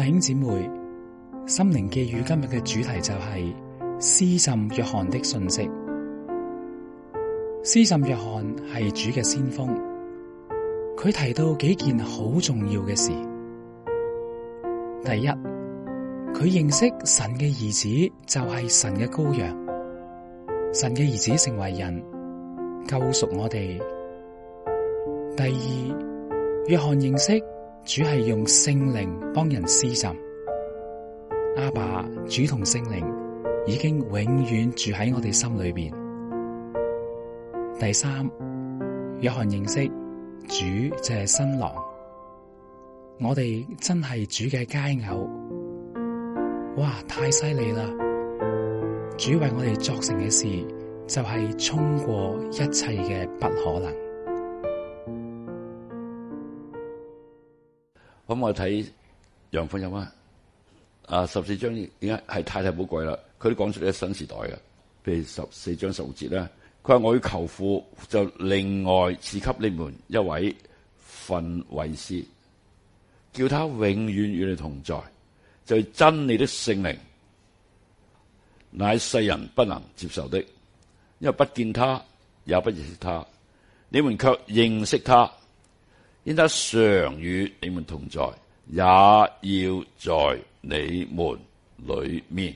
弟兄姊妹，心靈寄語今日嘅主題就係施浸約翰的訊息。施浸約翰係主嘅先鋒，佢提到幾件好重要嘅事。第一，佢認識神嘅兒子就係神嘅羔羊，神嘅兒子成為人，救贖我哋。第二，約翰認識主係用聖靈幫人施浸，阿爸主同聖靈已經永遠住喺我哋心裏邊。第三，約翰認識主就係新郎，我哋真係主嘅佳偶。哇，太犀利啦！主為我哋作成嘅事就係衝過一切嘅不可能。 咁我睇楊福音啊，14章已經係太寶貴啦。佢都講出呢個新時代嘅，譬如14章16節咧，佢話我要求父，就另外賜給你們一位訓慰師，叫他永遠與你同在，就是真理的聖靈，乃世人不能接受的，因為不見他，也不認識他。你們卻認識他，因他常與你們同在，也要在你們裡面。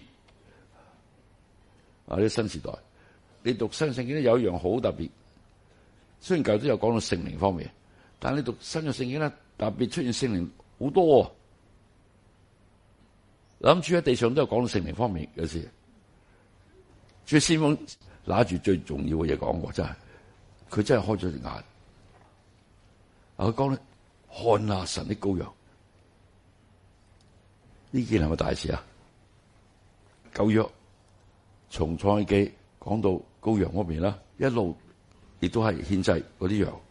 呢個新時代，你讀新聖經咧有一樣好特別，雖然舊都有講到聖靈方面，但係你讀新嘅聖經咧特別出現聖靈好多。諗住喺地上都有講到聖靈方面嘅事，主先鋒拿住最重要嘅嘢講過，真係佢真係開咗隻眼。佢講咧，看哪神的羔羊，呢件係咪大事啊？舊約從創世記講到羔羊嗰邊啦，一路亦都係獻祭嗰啲羊，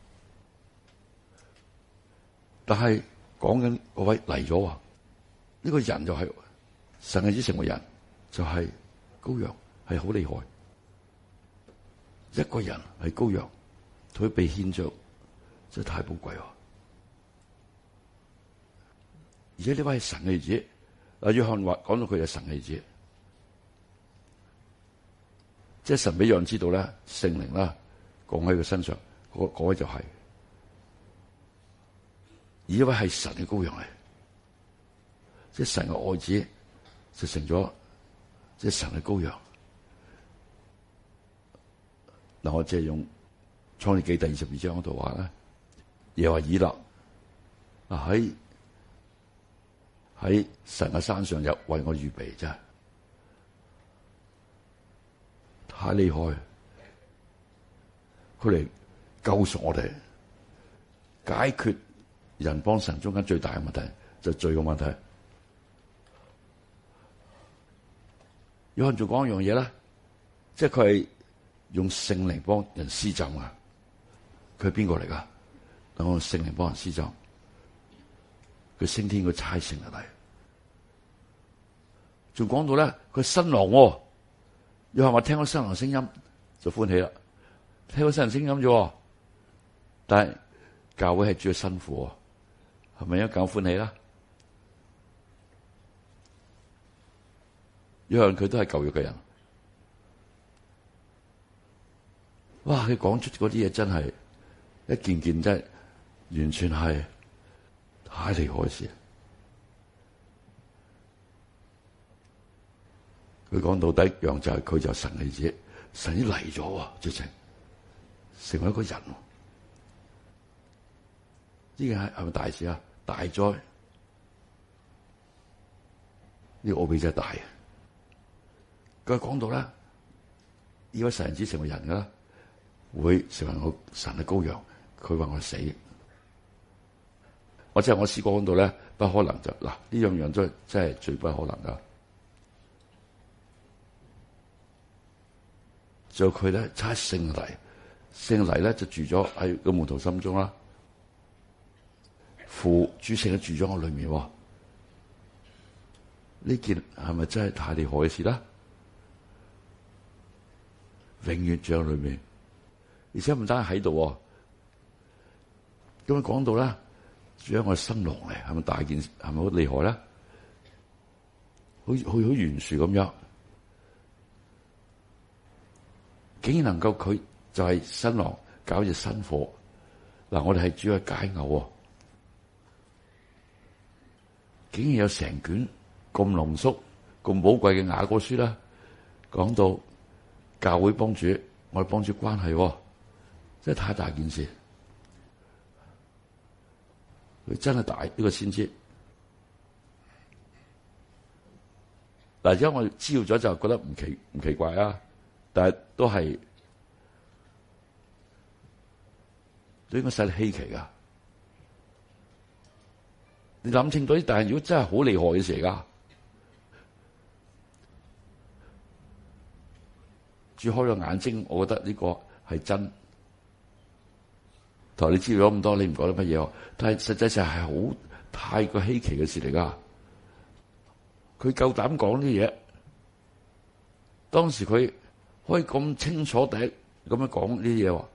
但係講緊嗰位嚟咗啊！呢個人就係神嘅子成為人，就係羔羊，係好厲害。一個人係羔羊，佢被獻上，真係太寶貴喎！而且呢位係神嘅兒子，約翰話講到佢係神嘅兒子，即係神俾約翰知道咧，聖靈啦降喺佢身上，嗰位就係，而呢位係神嘅羔羊嚟，即係神嘅愛子就成咗，即係神嘅羔羊。嗱，我借用創世記第22章嗰度話咧，耶和華以勒喺神嘅山上有為我預備，真係太厲害！佢嚟救贖我哋，解決人幫神中間最大嘅問題，就係罪嘅問題。約翰仲講一樣嘢啦，即係佢係用聖靈幫人施浸啊！佢係邊個嚟噶？等我用聖靈幫人施浸，佢升天，佢差聖靈嚟。仲講到咧，佢新郎，約翰話聽到新郎聲音就歡喜啦，聽到新郎聲音啫。但係教會係主嘅新婦，係咪應該更歡喜啦？約翰佢都係舊約嘅人，哇！佢講出嗰啲嘢真係一件件真係完全係太厲害嘅事。佢講到底一樣就係佢就係神嘅兒子，神已經嚟咗，直情成為一個人。呢個係咪大事啊？大災！呢個奧秘真係大啊！佢講到咧，呢位神子成為人噶啦，會成為我神嘅羔羊，佢話我死。我即係我試過講到咧，不可能就嗱呢樣樣都真係最不可能噶。就佢咧差聖靈，聖靈咧就住咗喺個門徒心中啦。父主聖靈住咗我裏面，呢件係咪真係太厲害嘅事啦？永遠住喺裏面，而且唔單係喺度。咁樣講到咧，住喺我嘅新郎嚟，係咪大件事？係咪好厲害咧？ 好懸殊咁樣，竟然能夠佢就係新郎搞隻新婦。嗱，我哋係主嘅佳偶，竟然有成卷咁濃縮、咁寶貴嘅雅歌書啦，講到教會幫主，我哋幫主關係，真係太大件事。佢真係大呢個先知。嗱，而家我哋知道咗就覺得唔奇怪啊，但係都係都應該使你稀奇噶。你諗清楚啲，但係如果真係好厲害嘅事嚟噶，主開咗眼睛，我覺得呢個係真。同你知道咗咁多，你唔覺得乜嘢？但係實際上係好太過稀奇嘅事嚟噶。佢夠膽講啲嘢，當時佢可以咁清楚地咁樣講呢啲嘢，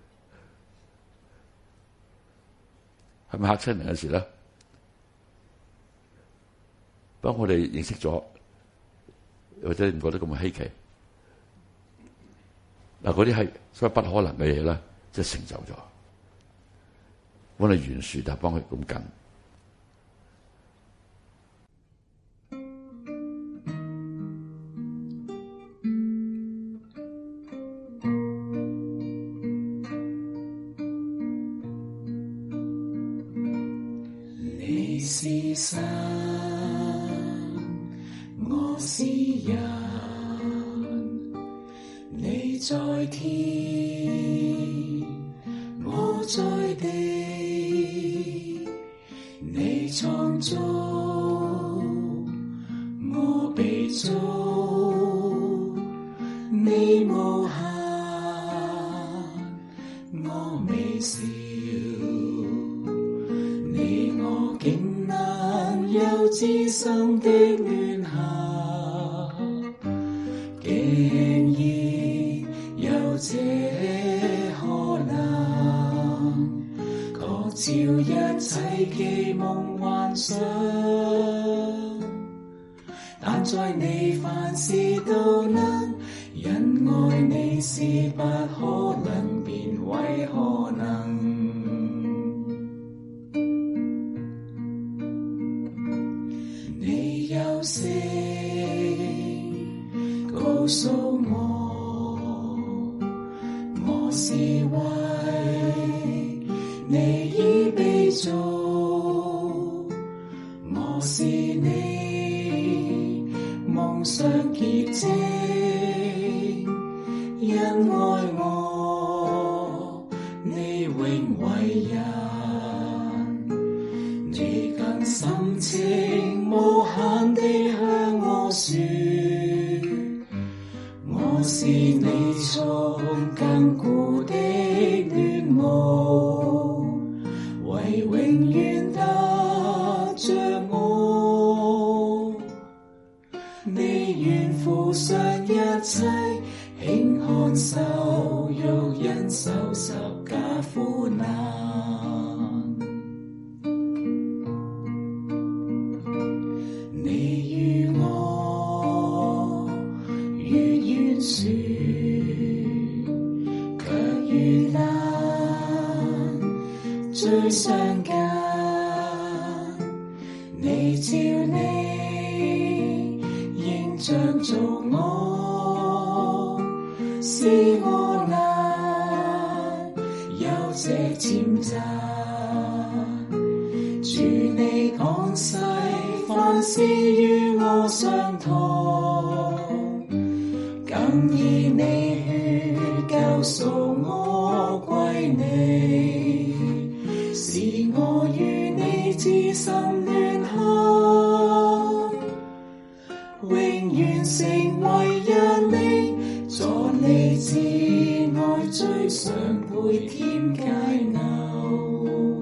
係咪嚇親人嘅事咧？當我哋認識咗，或者唔覺得咁稀奇，嗱，嗰啲係所謂不可能嘅嘢咧，即係成就咗。我哋懸殊就幫佢咁跟。 你是神，我是人，你在天，我在地，你創造，我被造，你無限，我微小，你我竟能有至深的聯合，竟然有這可能，確照一切寄夢幻想，但在你凡事都能，因愛你是不可能變為可能。你有聲告訴我，我是為你已被造，我是你夢想結晶，因愛我，你永為人，你更深情無限地向我說，我是你從亙古的戀慕，為永遠得着我，你願付上一切，輕看受辱，忍受十架苦難。你與我越懸殊，卻越難最相近。你照你形象造我，使我難有這潛質。主你降世，凡事與我相同，更以你血救贖我歸你，使我與你至深聯合，永遠成為一靈，作你至愛最上配甜佳偶。